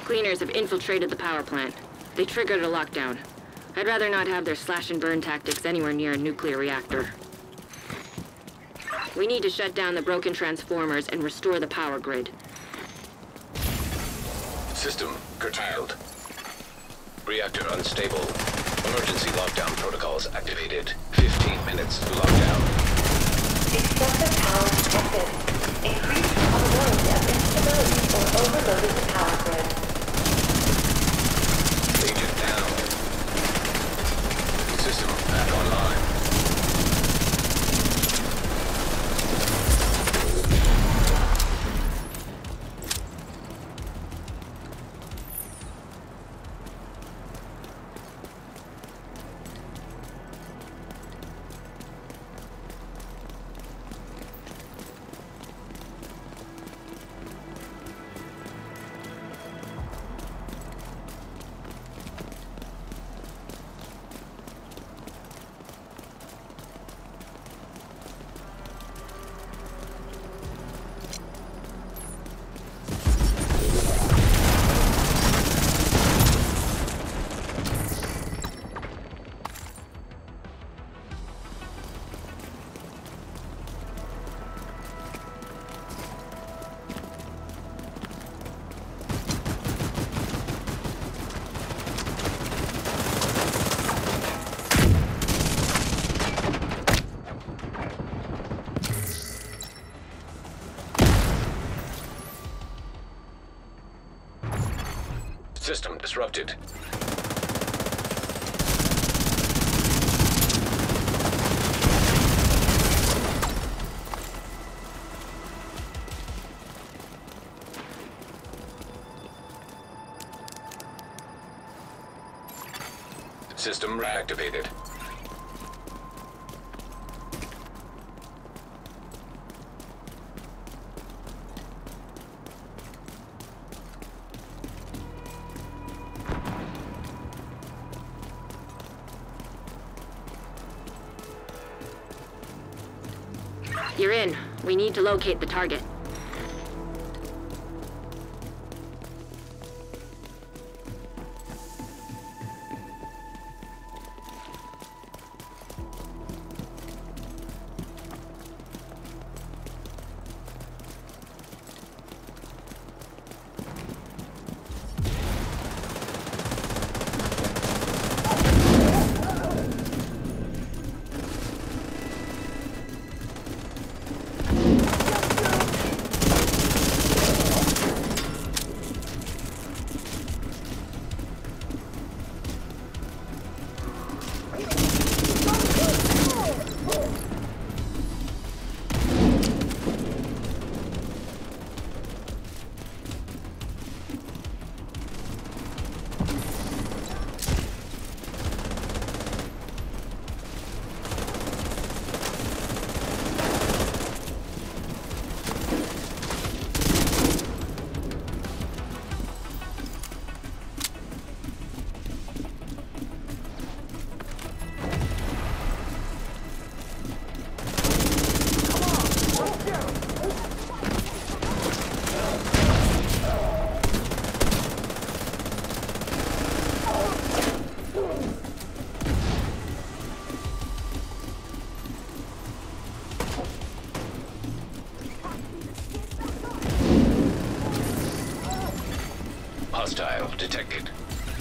cleaners have infiltrated the power plant. They triggered a lockdown. I'd rather not have their slash-and-burn tactics anywhere near a nuclear reactor. We need to shut down the broken transformers and restore the power grid. System curtailed. Reactor unstable. Emergency lockdown protocols activated. 15 minutes to lockdown. Excessive power detected. Increased probability of instability or overloaded the power grid. Agent down. System back online. System disrupted. System reactivated. You're in. We need to locate the target. Hostile detected.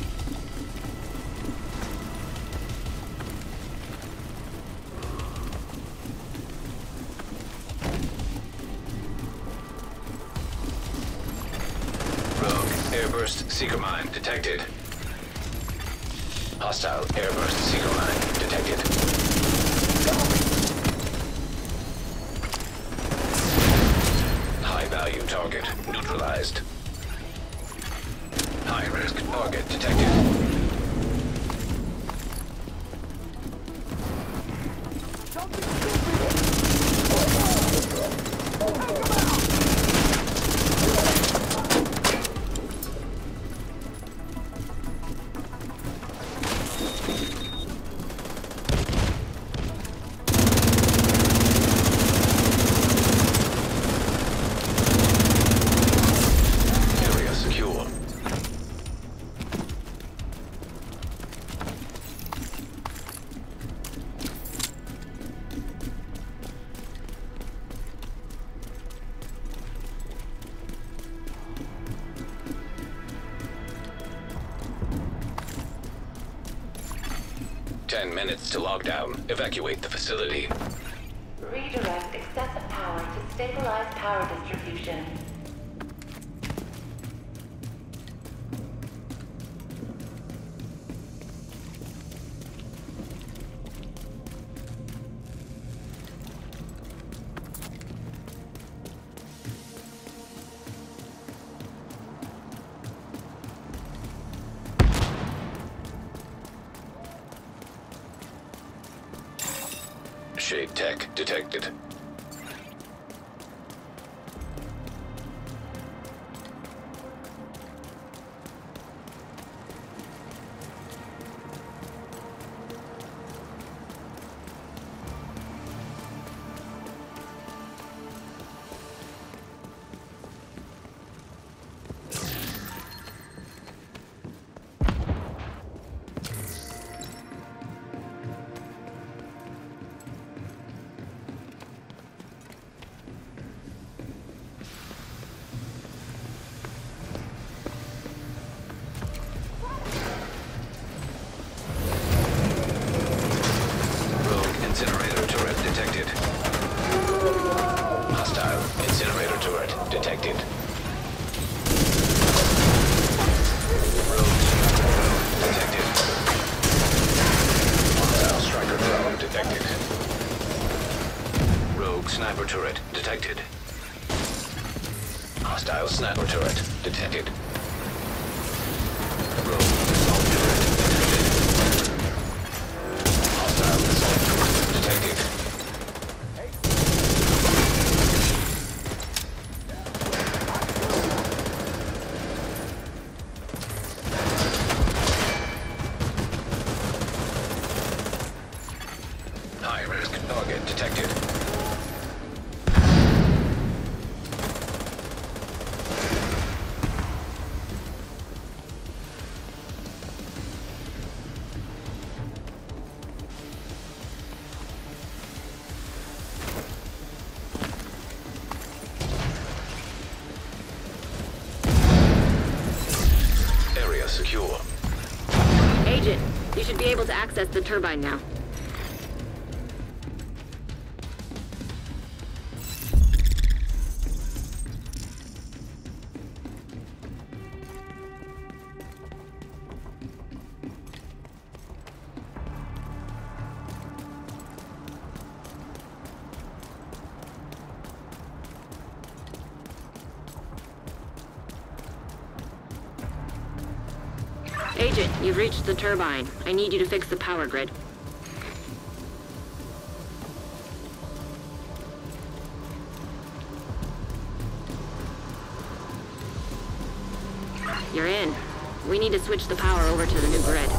Rogue airburst seeker mine detected. Hostile airburst seeker mine detected. High value target neutralized. High-risk target detected. Area secure. 10 minutes to lockdown. Evacuate the facility. Redirect excessive power to stabilize power distribution. Shade tech detected. Incinerator turret detected. Hostile incinerator turret detected. Rogue detected. Hostile striker drone detected. Rogue sniper turret detected. Hostile sniper turret detected. Rogue assault turret detected. Hostile assault turret detected. High-risk target detected. Area secure. Agent, you should be able to access the turbine now. Agent, you've reached the turbine. I need you to fix the power grid. You're in. We need to switch the power over to the new grid.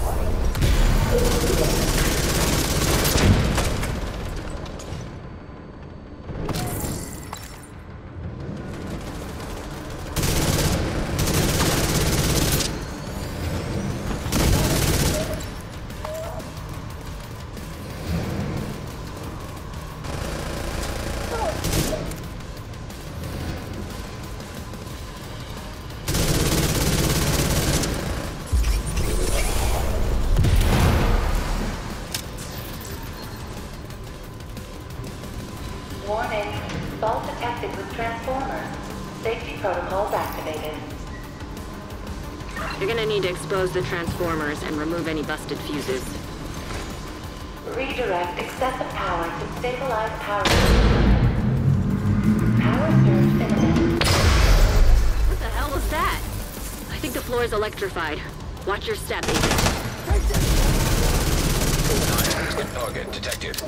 Warning. Fault detected with transformer. Safety protocols activated. You're gonna need to expose the transformers and remove any busted fuses. Redirect excessive power to stabilize power. Power surge imminent. What the hell was that? I think the floor is electrified. Watch your step, Agent. High-risk target detected.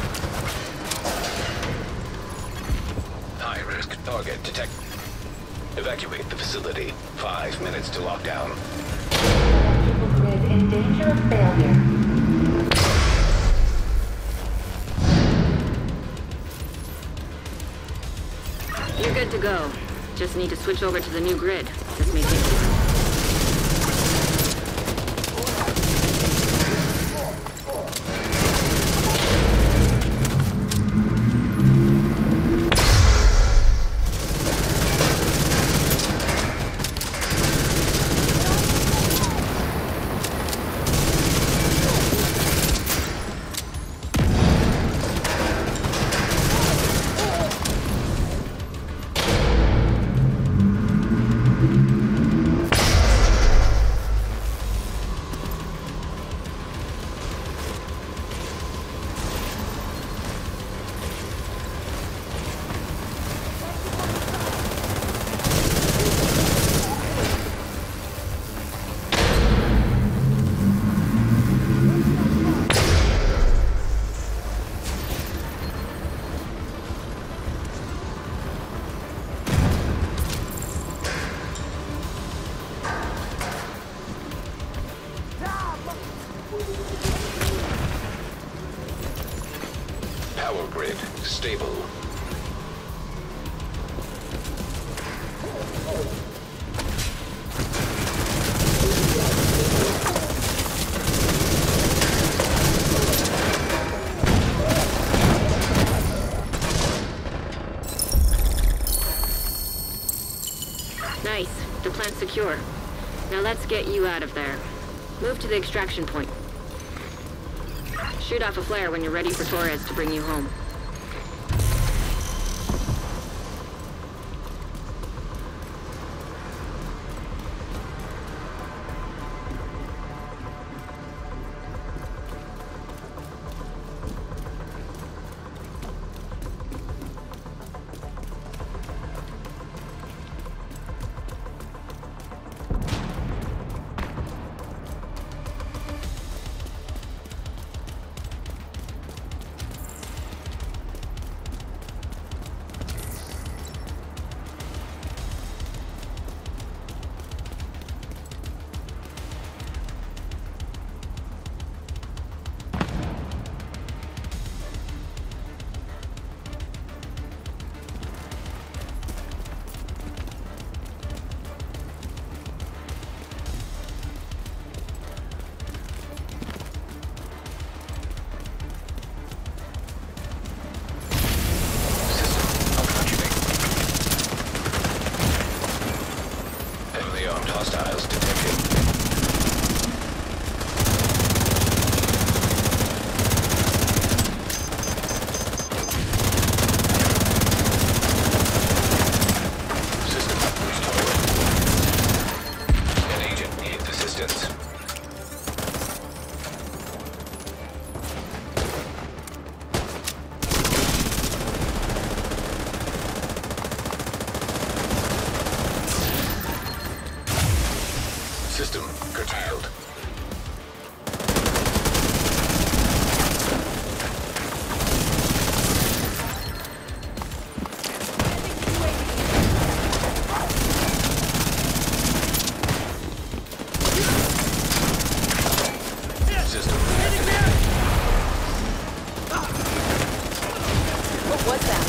High-risk target detected. Evacuate the facility. 5 minutes to lockdown. Electrical grid in danger of failure. You're good to go. Just need to switch over to the new grid. This may take you. Power grid stable. Nice. The plant's secure. Now let's get you out of there. Move to the extraction point. Shoot off a flare when you're ready for Torres to bring you home. Hostiles detected. System restored. An agent needs assistance. System curtailed. System activated. What was that?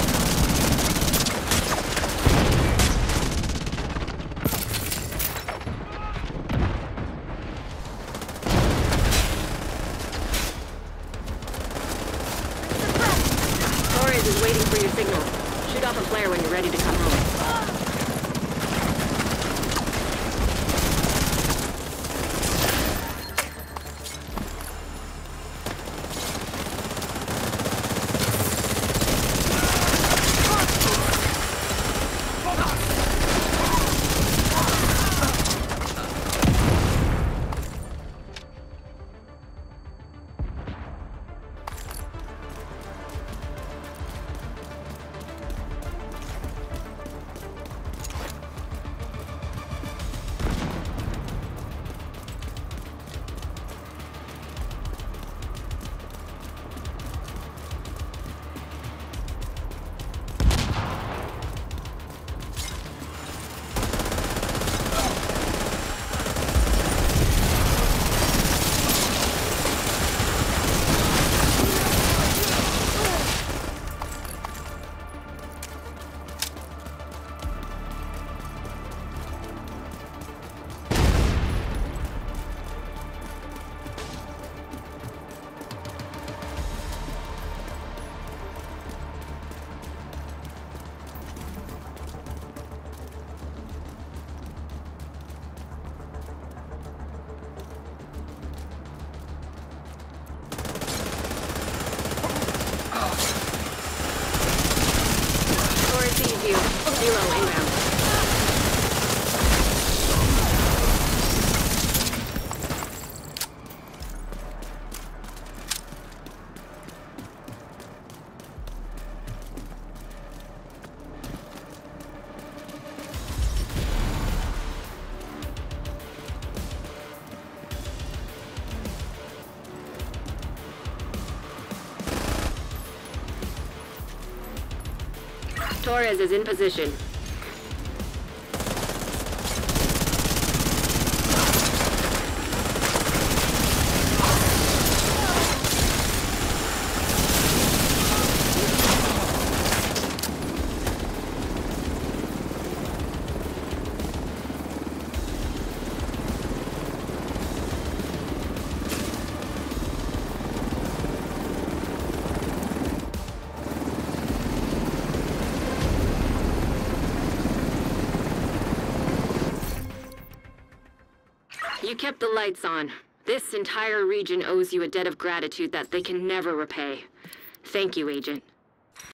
Torres is waiting for your signal. Shoot off a flare when you're ready to come home. Helo inbound. Torres is in position. You kept the lights on. This entire region owes you a debt of gratitude that they can never repay. Thank you, Agent.